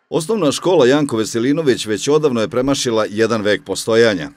Osnovna škola Janko Veselinović već odavno je premašila jedan vek postojanja.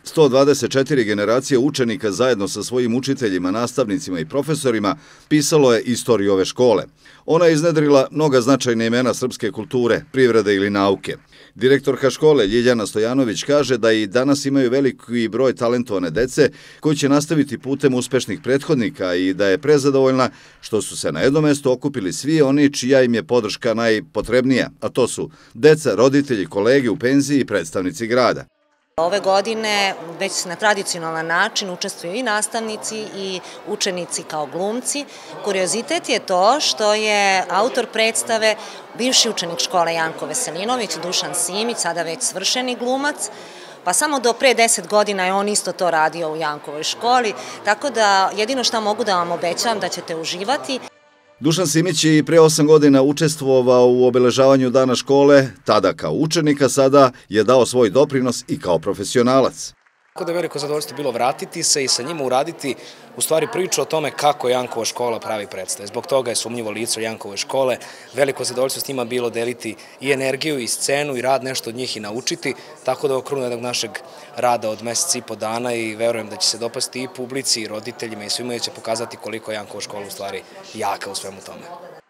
124 generacije učenika zajedno sa svojim učiteljima, nastavnicima i profesorima pisalo je istoriju ove škole. Ona je iznedrila mnoga značajna imena srpske kulture, privrede ili nauke. Direktorka škole Ljiljana Stojanović kaže da i danas imaju veliki broj talentovane dece koji će nastaviti putem uspešnih prethodnika i da je prezadovoljna što su se na jednom mestu okupili svi oni čija im je podrška najpotrebnija, a to su deca, roditelji, kolege u penziji i predstavnici grada. Ove godine već na tradicionalan način učestvuju i nastavnici i učenici kao glumci. Kuriozitet je to što je autor predstave bivši učenik škole Janko Veselinović, Dušan Simić, sada već svršeni glumac, pa samo do pre 10 godina je on isto to radio u Jankovoj školi, tako da jedino što mogu da vam obećavam da ćete uživati. Dušan Simić je i pre 8 godina učestvovao u obeležavanju dana škole, tada kao učenika, sada je dao svoj doprinos i kao profesionalac. Tako da je veliko zadovoljstvo bilo vratiti se i sa njima uraditi u stvari priču o tome kako Jankova škola pravi predstave. Zbog toga je Sumnjivo lice Jankove škole. Veliko zadovoljstvo s njima bilo deliti i energiju i scenu i rad, nešto od njih i naučiti. Tako da je okrunu jednog našeg rada od meseci i po dana i verujem da će se dopasti i publici i roditeljima i svima, i će pokazati koliko je Jankova škola u stvari jaka u svemu tome.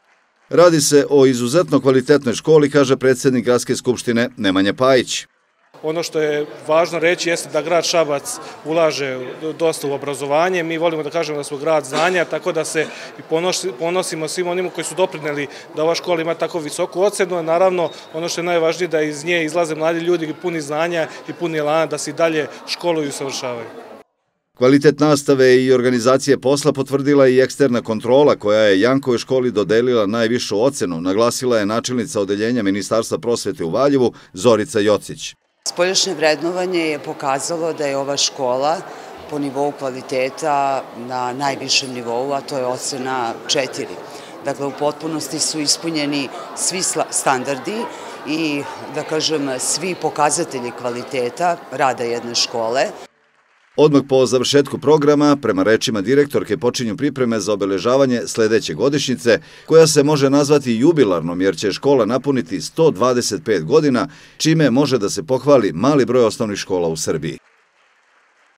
Radi se o izuzetno kvalitetnoj školi, kaže predsjednik Gradske skupštine Nemanja Pajić. Ono što je važno reći jeste da grad Šabac ulaže dosta u obrazovanje. Mi volimo da kažemo da smo grad znanja, tako da se ponosimo svim onima koji su doprineli da ova škola ima tako visoku ocenu. Naravno, ono što je najvažnije da iz nje izlaze mladi ljudi puni znanja i puni elana da se i dalje školuju i usavršavaju. Kvalitet nastave i organizacije posla potvrdila i eksterna kontrola koja je Jankovoj školi dodelila najvišu ocenu, naglasila je načelnica odeljenja Ministarstva prosvete u Valjevu Zorica Jocić. Spoljašnje vrednovanje je pokazalo da je ova škola po nivou kvaliteta na najvišem nivou, a to je ocena 4. Dakle, u potpunosti su ispunjeni svi standardi i, da kažem, svi pokazatelji kvaliteta rada jedne škole. Odmah po završetku programa, prema rečima direktorke, počinju pripreme za obeležavanje sledeće godišnjice, koja se može nazvati jubilarnom jer će škola napuniti 125 godina, čime može da se pohvali mali broj osnovnih škola u Srbiji.